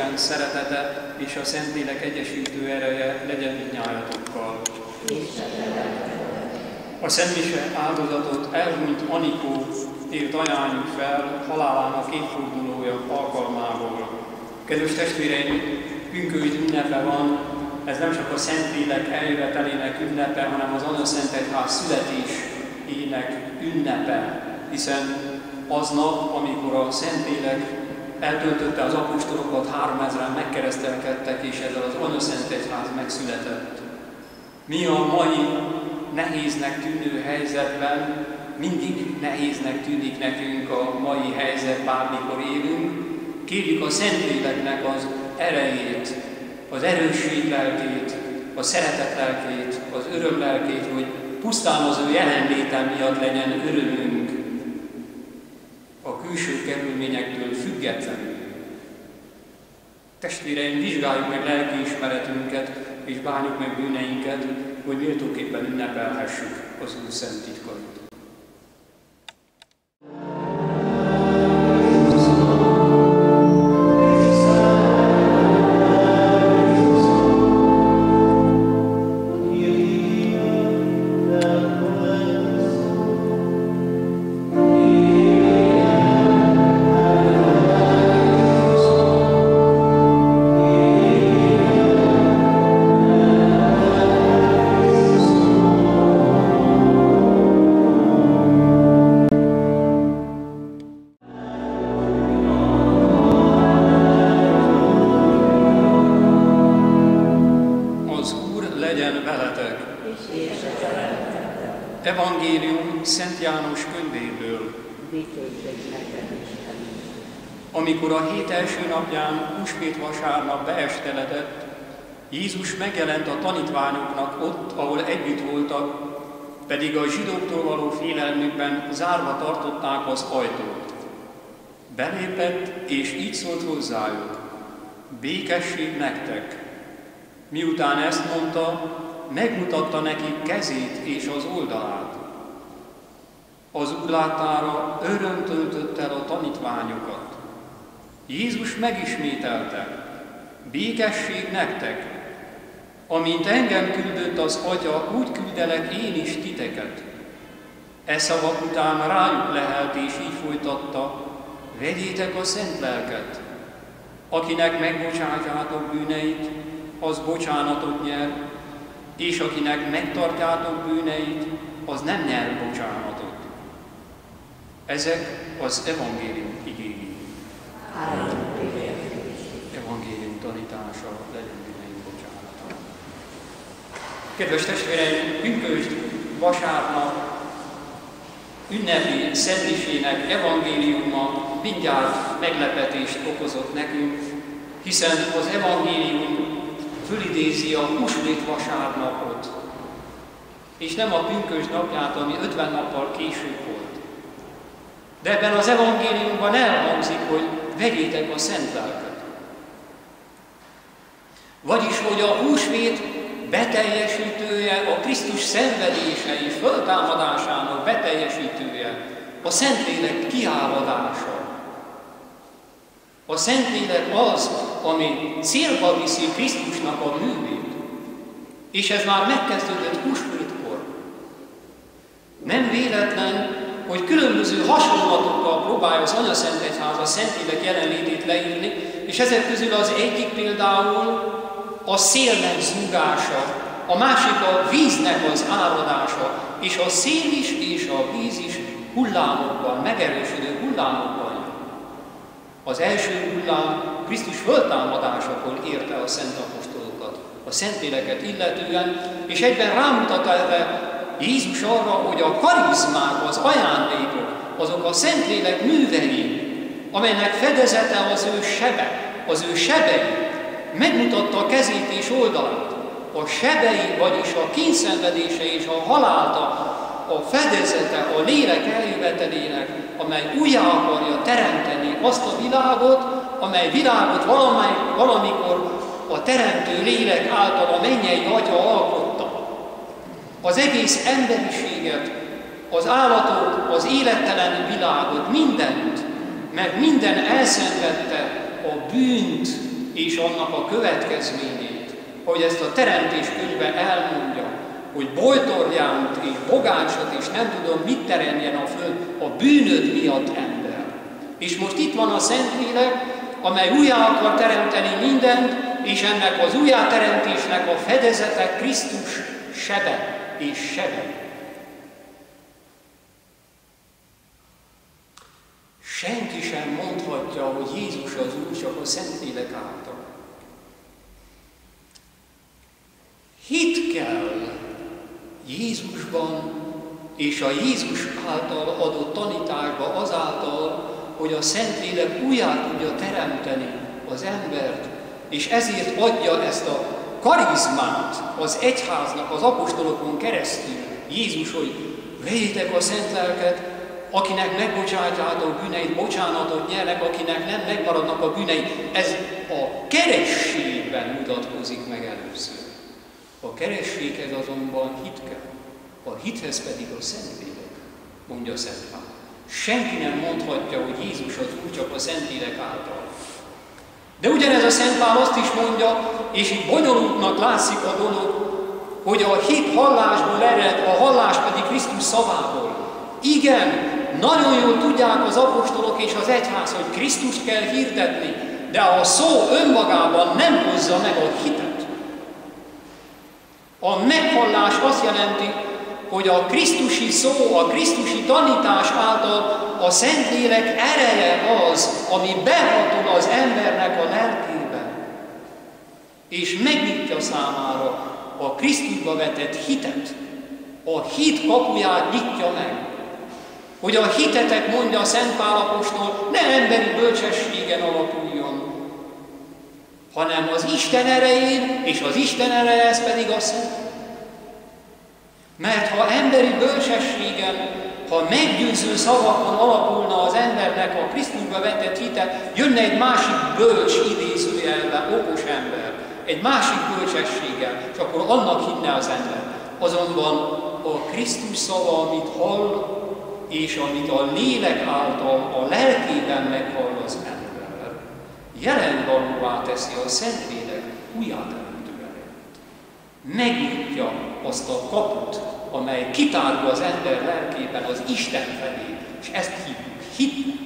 Isten szeretete és a Szentlélek egyesítő ereje legyen mindnyájatokkal. A szentmise áldozatot elhunyt Anikó ért ajánljuk fel halálának évfordulója alkalmából. Kedves testvéreim, pünkösd ünnepe van, ez nem csak a Szentlélek eljövetelének ünnepe, hanem az Anyaszentegyház születésének ünnepe, hiszen aznap, amikor a Szentlélek eltöltötte az apostolokat, 3000-en megkeresztelkedtek, és ezzel az Anyaszentegyház megszületett. Mi a mai nehéznek tűnő helyzetben, mindig nehéznek tűnik nekünk a mai helyzet, bármikor élünk, kérjük a Szentléleknek az erejét, az erősség lelkét, a szeretet lelkét, az öröm lelkét, hogy pusztán az ő jelenléte miatt legyen örömünk a külső körülményektől függetlenül. Testvéreim, vizsgáljuk meg lelkiismeretünket, és bánjuk meg bűneinket, hogy méltóképpen ünnepelhessük az Úr szent titkait. Evangélium Szent János könyvéből. Amikor a hét első napján, húsvét vasárnap beesteledett, Jézus megjelent a tanítványoknak ott, ahol együtt voltak, pedig a zsidóktól való félelmükben zárva tartották az ajtót. Belépett, és így szólt hozzájuk: békesség nektek! Miután ezt mondta, megmutatta nekik kezét és az oldalát. Az Úr láttára öröm töltött el a tanítványokat. Jézus megismételte: békesség nektek! Amint engem küldött az Atya, úgy küldelek én is titeket. E szavak után rájuk lehelt, és így folytatta: vegyétek a szent lelket. Akinek megbocsátjátok bűneit, az bocsánatot nyer, és akinek megtartjátok bűneit, az nem nyer bocsánatot. Ezek az evangélium igéi. Evangélium tanítása, legyen bűneink bocsánata. Kedves testvéreim, pünkösd vasárnap ünnepi szentmisének evangéliuma mindjárt meglepetést okozott nekünk, hiszen az evangélium fölidézi a húsvét vasárnapot, és nem a pünkösd napját, ami 50 nappal később volt. De ebben az evangéliumban elhangzik, hogy vegyétek a szent lelket. Vagyis, hogy a húsvét beteljesítője, a Krisztus szenvedése és föltámadásának beteljesítője, a Szentlélek kiáradása. A Szentlélek az, ami célba viszi Krisztusnak a művét. És ez már megkezdődött húsvétkor. Nem véletlen, hogy különböző hasonlatokkal próbálja az Anyaszentegyház a Szentlélek jelenlétét leírni, és ezek közül az egyik például a szélnek zúgása, a másik a víznek az áradása, és a szél is és a víz is hullámokkal, megerősödő hullámokkal jön. Az első hullám Krisztus föltámadásakor érte a szent apostolokat, a Szentléleket illetően, és egyben rámutat erre Jézus arra, hogy a karizmák, az ajándékok, azok a Szentlélek művei, amelynek fedezete az ő sebe, az ő sebei, megmutatta a kezét és oldalát. A sebei, vagyis a kényszenvedése és a halála, a fedezete a lélek eljövetelének, amely újjá akarja teremteni azt a világot, amely világot valamikor a teremtő lélek által a mennyei Atya alkotta. Az egész emberiséget, az állatot, az élettelen világot, mindent, mert minden elszenvedte a bűnt, és annak a következményét, hogy ezt a Teremtés könyve elmondja, hogy bojtorjánt és bogácsot és nem tudom mit teremjen a föld a bűnöd miatt, ember. És most itt van a Szentlélek, amely újjá akar teremteni mindent, és ennek az újjáteremtésnek a fedezete Krisztus sebe és sebe. Senki sem mondhatja, hogy Jézus az Úr, csak a Szentlélek által. Hit kell Jézusban és a Jézus által adott tanításba azáltal, hogy a Szentlélek újjá tudja teremteni az embert, és ezért adja ezt a karizmát az egyháznak, az apostolokon keresztül. Jézus, hogy vegyétek a Szent Lelket, akinek megbocsátjátok bűneit, bocsánatot nyernek, akinek nem, megmaradnak a bűnei. Ez a kerességben mutatkozik meg először. A kerességhez azonban hit kell, a hithez pedig a Szentlélek, mondja Szent Pál. Senki nem mondhatja, hogy Jézus az Úr, csak a Szentlélek által. De ugyanez a Szent Pál azt is mondja, és itt bonyolultnak látszik a dolog, hogy a hit hallásból ered, a hallás pedig Krisztus szavából. Igen, nagyon jól tudják az apostolok és az egyház, hogy Krisztust kell hirdetni, de a szó önmagában nem hozza meg a hitet. A meghallás azt jelenti, hogy a krisztusi szó, a krisztusi tanítás által a Szentlélek ereje az, ami behatol az embernek a lelkébe, és megnyitja számára a Krisztusba vetett hitet. A hit kapuját nyitja meg. Hogy a hitetek, mondja a Szent Pál apostol, ne emberi bölcsességen alapuljon, hanem az Isten erején, és az Isten ereje ez pedig a Szent. Mert ha emberi bölcsességen, ha meggyőző szavakon alapulna az embernek a Krisztusba vetett hite, jönne egy másik bölcs idézőjelben, okos ember, egy másik bölcsességgel, és akkor annak hinne az ember. Azonban a Krisztus szava, amit hall, és amit a lélek által a lelkében meghall az ember, jelen valóvá teszi a Szentlélek újjáteremtő erejét. Megnyitja azt a kaput, amely kitárul az ember lelkében az Isten felé, és ezt hívjuk hitnek.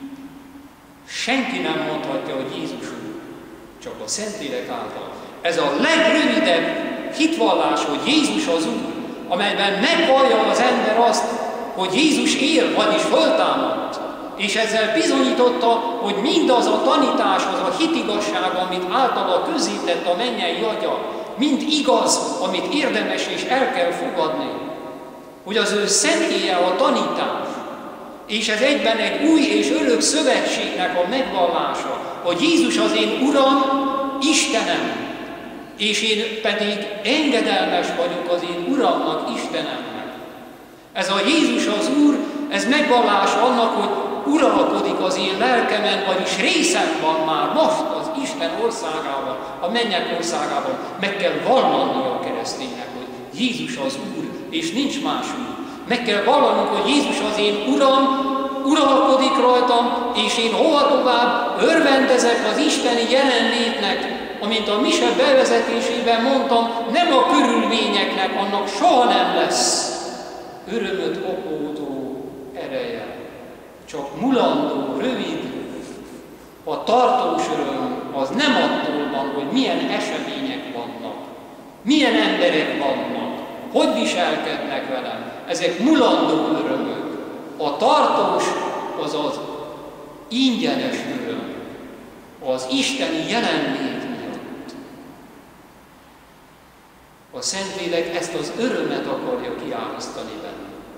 Senki nem mondhatja, hogy Jézus Úr, csak a Szentlélek által. Ez a legrövidebb hitvallás, hogy Jézus az Úr, amelyben megvallja az ember azt, hogy Jézus él, vagyis föltámadt, és ezzel bizonyította, hogy mindaz a tanítás, az a hitigasság, amit általa közzétett a mennyei Atya, mind igaz, amit érdemes és el kell fogadni, hogy az ő személye a tanítás, és ez egyben egy új és örök szövetségnek a megvallása, hogy Jézus az én Uram, Istenem, és én pedig engedelmes vagyok az én Uramnak, Istenemnek. Ez a Jézus az Úr, ez megvallása annak, hogy uralkodik az én lelkemen, vagyis részem van már most az Isten országában, a mennyek országában. Meg kell vallani a kereszténynek, hogy Jézus az Úr, és nincs más Úr. Meg kell vallanunk, hogy Jézus az én Uram, uralkodik rajtam, és én hova tovább örvendezek az isteni jelenlétnek, amint a mise bevezetésében mondtam, nem a körülményeknek, annak soha nem lesz örömöt okozó ereje, csak mulandó, rövid. A tartós öröm az nem attól van, hogy milyen események vannak, milyen emberek vannak, hogy viselkednek velem. Ezek mulandó örömök. A tartós az az ingyenes öröm, az isteni jelenlét miatt. A Szentlélek ezt az örömet akarja kiárasztani benne.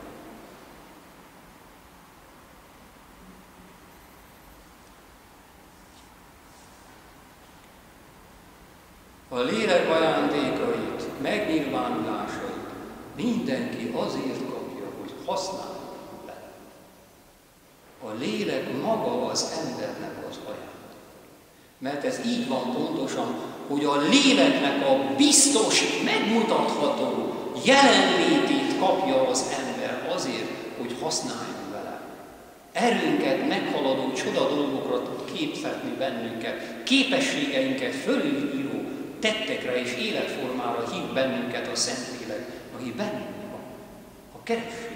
A lélek ajándékait, megnyilvánulásait mindenki azért kapja, hogy használja vele. A lélek maga az embernek az ajándék. Mert ez így van pontosan, hogy a léleknek a biztos, megmutatható jelenlétét kapja az ember azért, hogy használjon vele. erőnket meghaladó csoda dolgokra tud képzetni bennünket, képességeinket fölülíró tettekre és életformára hív bennünket a Szentlélek, aki bennünk van, a keresség.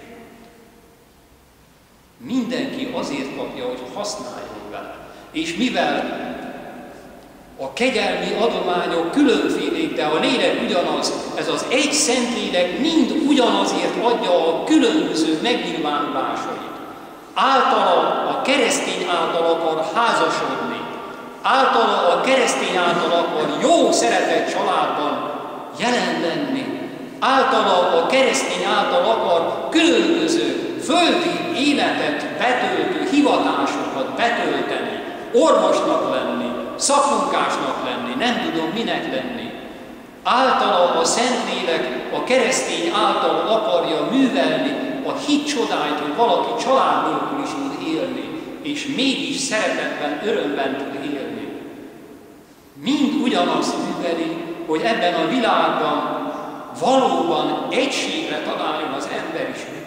Mindenki azért kapja, hogy használjon vele. És mivel a kegyelmi adományok különfélék, de a lélek ugyanaz, ez az egy Szentlélek mind ugyanazért adja a különböző megnyilvánulásait. Általa a keresztény által akar házasodni, általa a keresztény által akar jó szeretett családban jelen lenni, általa a keresztény által akar különböző földi életet betöltő hivatásokat betölteni, orvosnak lenni, szakmunkásnak lenni, nem tudom minek lenni. Általa a Szentlélek a keresztény által akarja művelni a hit csodáit, hogy valaki család nélkül is tud élni, és mégis szeretetben, örömben tud élni. Mind ugyanazt műveli, hogy ebben a világban valóban egységre találjon az emberiség.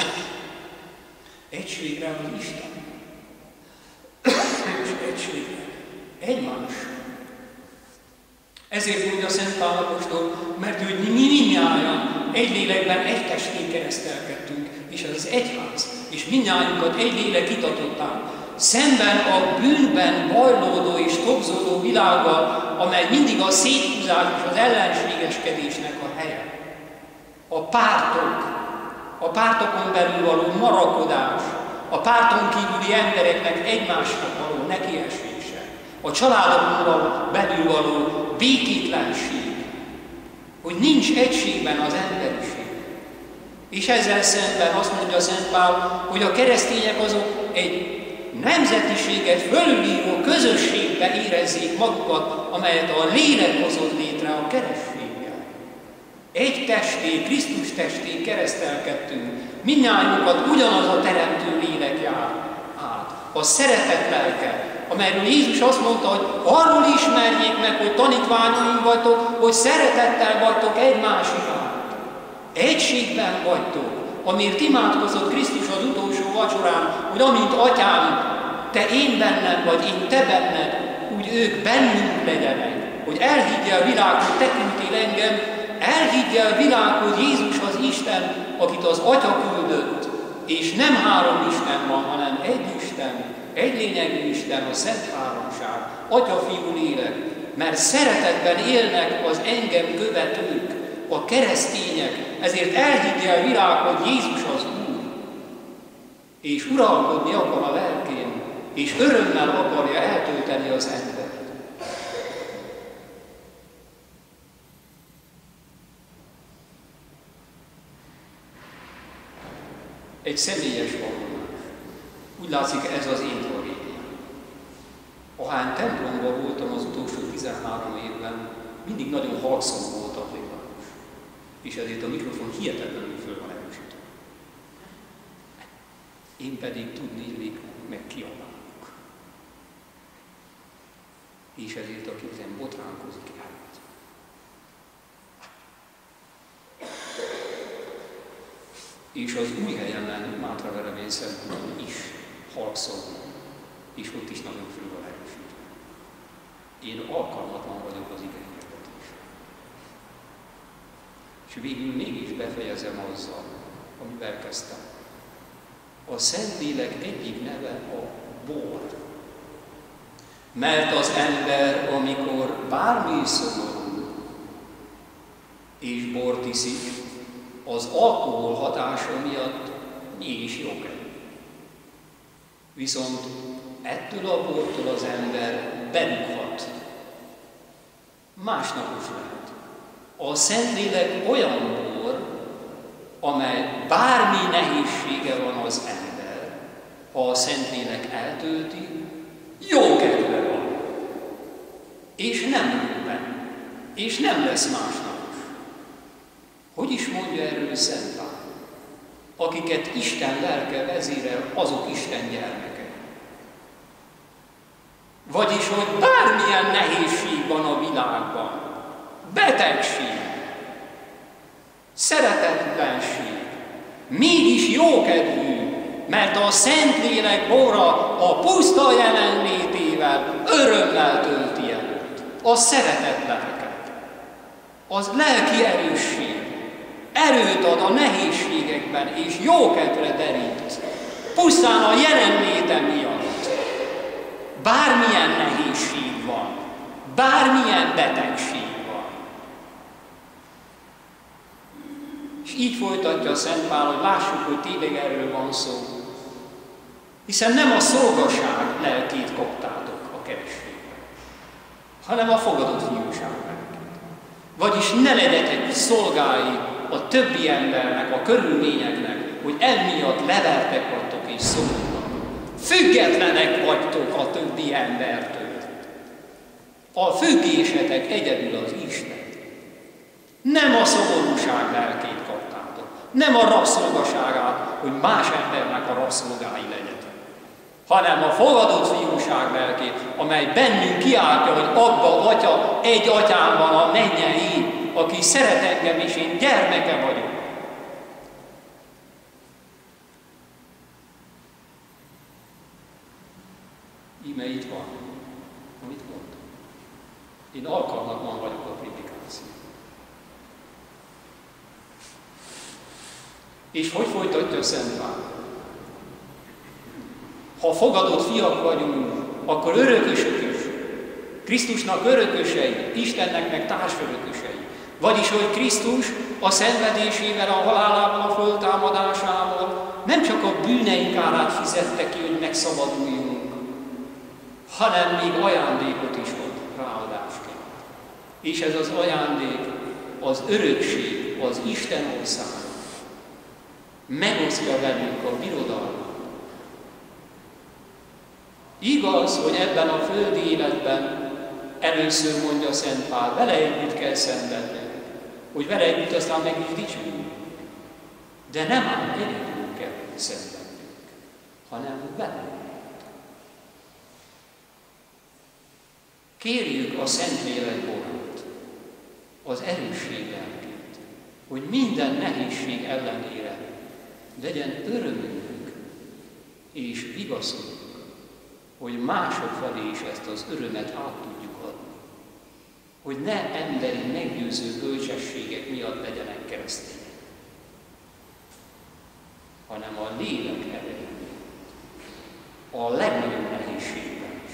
Egységre az Isten. És egységre egymás. Ezért mondja Szent Pál apostol, mert hogy mi mindnyájan egy lélekben egy testén keresztelkedtünk, és ez az egyház, és mindnyájunkat egy lélek itatották, szemben a bűnben bajlódó és tobzódó világgal, amely mindig a széthúzás és az ellenségeskedésnek a helye. A pártokon belül való marakodás, a párton kívüli embereknek egymásnak való nekiesése, a családokon belül való békétlenség, hogy nincs egységben az emberiség. És ezzel szemben azt mondja Szent Pál, hogy a keresztények azok egy nemzetiséget fölülíró közösségbe érezzék magukat, amelyet a lélek hozott létre a kerességgel. Egy testé, Krisztus testé keresztelkedtünk, mindnyájunkat ugyanaz a teremtő lélek jár át, a szeretet lelke, amelyről Jézus azt mondta, hogy arról ismerjék meg, hogy tanítványaim vagytok, hogy szeretettel vagytok egymás iránt. Egységben vagytok, amiért imádkozott Krisztus az utolsó vacsorán, hogy amint Atyám, te én bennem vagy, én te benned, úgy ők bennünk legyenek, hogy elhiggye a világ, hogy te küldtél engem, elhiggye a világ, hogy Jézus az Isten, akit az Atya küldött, és nem három Isten van, hanem egy Isten, egy lényegű Isten, a Szent Háromság, Atya, Fiú, Lélek, mert szeretetben élnek az engem követők, a keresztények, ezért elhiggye a világ, hogy Jézus az Úr, és uralkodni akar a lelkén, és örömmel akarja eltölteni az embert. Egy személyes vallomás. Úgy látszik, ez az én tragédiám. Ahány templomban voltam az utolsó 13 évben, mindig nagyon halkszom volt a plébános. És ezért a mikrofon hihetetlenül föl van erősítve. Én pedig tudni illik, meg kiabálok. És ezért a kezem botránkozik el. És az új helyemen, Mátraverevényszentúron is halkszom, és ott is nagyon föl van erősítve. Én alkalmatlan vagyok az ige hirdetésre. És végül mégis befejezem azzal, amivel kezdtem. A Szentlélek egyik neve a bor. Mert az ember, amikor bármi szomorú és bort iszik, az alkohol hatása miatt mégis jókedvű. Viszont ettől a bortól az ember bedughat. Másnap is lehet. A Szentlélek olyan bor, amely bármi nehézsége van az ember, ha a Szentlélek eltölti, jó kedve van. És nem röbben, és nem lesz másnap. Hogy is mondja erről Szent Pál? Akiket Isten lelke vezérel, azok Isten gyermekei. Vagyis, hogy bármilyen nehézség van a világban, betegség, szeretetlenség, mégis jókedvű, mert a Szentlélek bora a puszta jelenlétével örömmel tölti el a szeretett lelket. Az lelki erősség erőt ad a nehézségekben, és jókedvre derít, pusztán a jelenléte miatt. Bármilyen nehézség van, bármilyen betegség van. És így folytatja Szent Pál, hogy lássuk, hogy tényleg erről van szó. Hiszen nem a szolgaság lelkét kaptátok a kerességben, hanem a fogadott fiúság lelkét. Vagyis ne legyetek szolgái a többi embernek, a körülményeknek, hogy emiatt levertek vagytok és szomorúak. Függetlenek vagytok a többi embertől. A függésetek egyedül az Isten. Nem a szomorúság lelkét kaptátok, nem a rabszolgaságát, hogy más embernek a rabszolgái legyetek, hanem a fogadott fiúság lelkét, amely bennünk kiáltja, hogy Abba, Atya, egy atyám van a mennyen én, aki szeret engem, és én gyermeke vagyok. Íme itt van, amit mondtam. Én alkalmatlan vagyok a prédikációra. És hogy folytatja Szent Pál? Ha fogadott fiak vagyunk, akkor örökösök is. Krisztusnak örökösei, Istennek meg társörökösei. Vagyis, hogy Krisztus a szenvedésével, a halálával, a föltámadásával nem csak a bűneink árát fizette ki, hogy megszabaduljunk, hanem még ajándékot is ad ráadásként. És ez az ajándék az örökség, az Isten országa. Megosztja velünk a birodalmat. Igaz, hogy ebben a földi életben először mondja Szent Pál, vele együtt kell szenvedni, hogy vele együtt aztán meg is dicsőjünk. De nem ám egyedül kell szenvednünk, hanem vele. Kérjük a Szentlélek borát, az erősség lelkét, hogy minden nehézség ellenére legyen örömünk és vigaszunk, hogy mások felé is ezt az örömet át tudjuk adni. Hogy ne emberi meggyőző bölcsességek miatt legyenek keresztények, hanem a lélek ereje, a legnagyobb nehézségben is.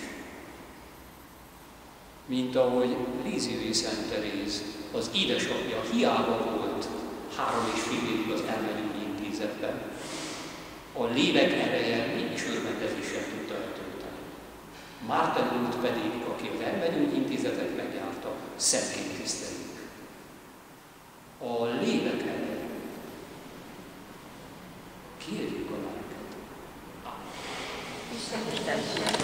Mint ahogy Líziói Szent Teréz, az édesapja hiába volt 3,5 évig az elmegyőgyintézetben, a lélek ereje nincs örvendezéssel tudta eltölteni. Márten úrt pedig, aki az elmegyőgyintézetet megjárta, szentként tiszteljük. A lélek ereje. Kérjük a lelket. Amen.